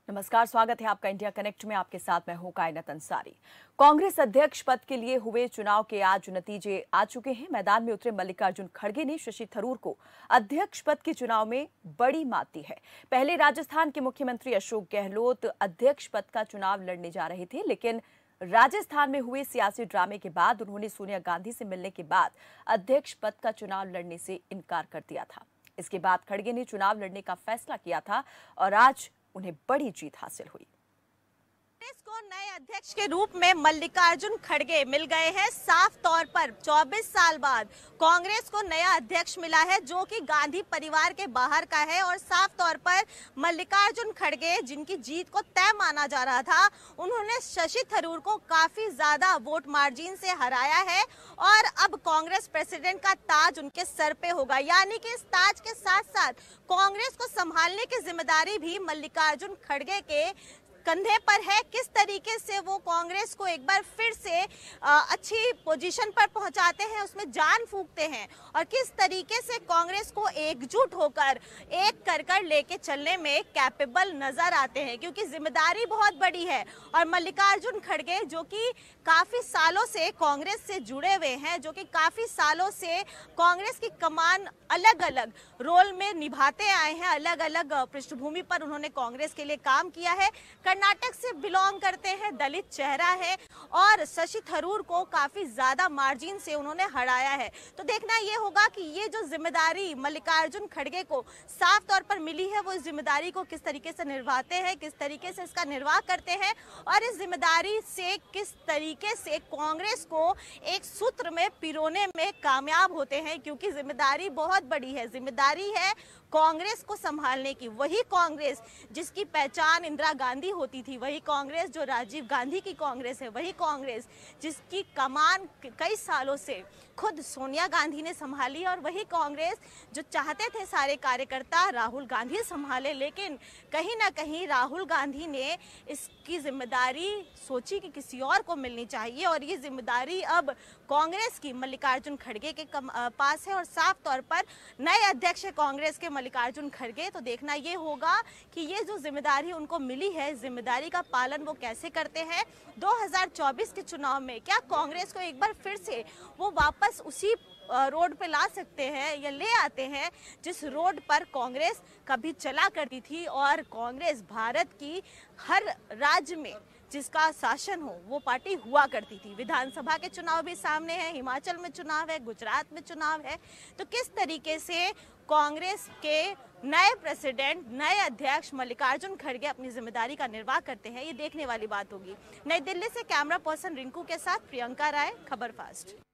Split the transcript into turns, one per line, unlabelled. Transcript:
नमस्कार, स्वागत है आपका इंडिया कनेक्ट में। आपके साथ मैं हूं कायनात अंसारी। कांग्रेस अध्यक्ष पद के लिए हुए चुनाव के आज नतीजे आ चुके हैं। मैदान में उतरे मल्लिकार्जुन खड़गे ने शशि थरूर को अध्यक्ष पद के चुनाव में बड़ी मात दी है। पहले राजस्थान के मुख्यमंत्री अशोक गहलोत अध्यक्ष पद का चुनाव लड़ने जा रहे थे, लेकिन राजस्थान में हुए सियासी ड्रामे के बाद उन्होंने सोनिया गांधी से मिलने के बाद अध्यक्ष पद का चुनाव लड़ने से इनकार कर दिया था। इसके बाद खड़गे ने चुनाव लड़ने का फैसला किया था और आज उन्हें बड़ी जीत हासिल हुई।
कांग्रेस को नए अध्यक्ष के रूप में मल्लिकार्जुन खड़गे मिल गए हैं। साफ तौर पर 24 साल बाद कांग्रेस को नया अध्यक्ष मिला है जो कि गांधी परिवार के बाहर का है और साफ तौर पर मल्लिकार्जुन खड़गे, जिनकी जीत को तय माना जा रहा था, उन्होंने शशि थरूर को काफी ज्यादा वोट मार्जिन से हराया है और अब कांग्रेस प्रेसिडेंट का ताज उनके सर पे होगा। यानी कि इस ताज के साथ साथ कांग्रेस को संभालने की जिम्मेदारी भी मल्लिकार्जुन खड़गे के कंधे पर है। किस तरीके से वो कांग्रेस को एक बार फिर से अच्छी पोजीशन पर पहुंचाते हैं, उसमें जान फूंकते हैं और किस तरीके से कांग्रेस को एकजुट होकर एक कर लेके चलने में कैपेबल नजर आते हैं, क्योंकि जिम्मेदारी बहुत बड़ी है। और मल्लिकार्जुन खड़गे जो कि काफी सालों से कांग्रेस से जुड़े हुए हैं, जो कि काफी सालों से कांग्रेस की कमान अलग अलग रोल में निभाते आए हैं, अलग अलग पृष्ठभूमि पर उन्होंने कांग्रेस के लिए काम किया है। कर्नाटक से बिलोंग करते हैं, दलित चेहरा है और शशि थरूर को काफी ज्यादा मार्जिन से उन्होंने हराया है। तो देखना ये होगा कि ये जो जिम्मेदारी मल्लिकार्जुन खड़गे को साफ तौर पर मिली है, वो इस जिम्मेदारी को किस तरीके से निभाते हैं, किस तरीके से इसका निर्वाह करते हैं और इस जिम्मेदारी से किस तरीके से कांग्रेस को एक सूत्र में पिरोने में कामयाब होते हैं, क्योंकि जिम्मेदारी बहुत बड़ी है। जिम्मेदारी है कांग्रेस को संभालने की, वही कांग्रेस जिसकी पहचान इंदिरा गांधी होती थी, वही कांग्रेस जो राजीव गांधी की कांग्रेस है, वही कांग्रेस जिसकी कमान कई सालों से खुद सोनिया गांधी ने संभाली और वही कांग्रेस जो चाहते थे सारे कार्यकर्ता राहुल गांधी संभाले, लेकिन कहीं ना कहीं राहुल गांधी ने इसकी जिम्मेदारी सोची कि किसी और को मिलनी चाहिए और ये जिम्मेदारी अब कांग्रेस की मल्लिकार्जुन खड़गे के पास है और साफ तौर पर नए अध्यक्ष कांग्रेस के मल्लिकार्जुन खड़गे। तो देखना ये होगा कि ये जो जिम्मेदारी उनको मिली है, जिम्मेदारी का पालन वो कैसे करते हैं। 2024 के चुनाव में क्या कांग्रेस को एक बार फिर से वो वापस उसी रोड पे ला सकते हैं या ले आते हैं जिस रोड पर कांग्रेस कभी चला करती थी और कांग्रेस भारत की हर राज्य में जिसका शासन हो वो पार्टी हुआ करती थी। विधानसभा के चुनाव भी सामने है, हिमाचल में चुनाव है, गुजरात में चुनाव है। तो किस तरीके से कांग्रेस के नए प्रेसिडेंट, नए अध्यक्ष मल्लिकार्जुन खड़गे अपनी जिम्मेदारी का निर्वाह करते हैं, ये देखने वाली बात होगी। नई दिल्ली से कैमरा पर्सन रिंकू के साथ प्रियंका राय, खबर फास्ट।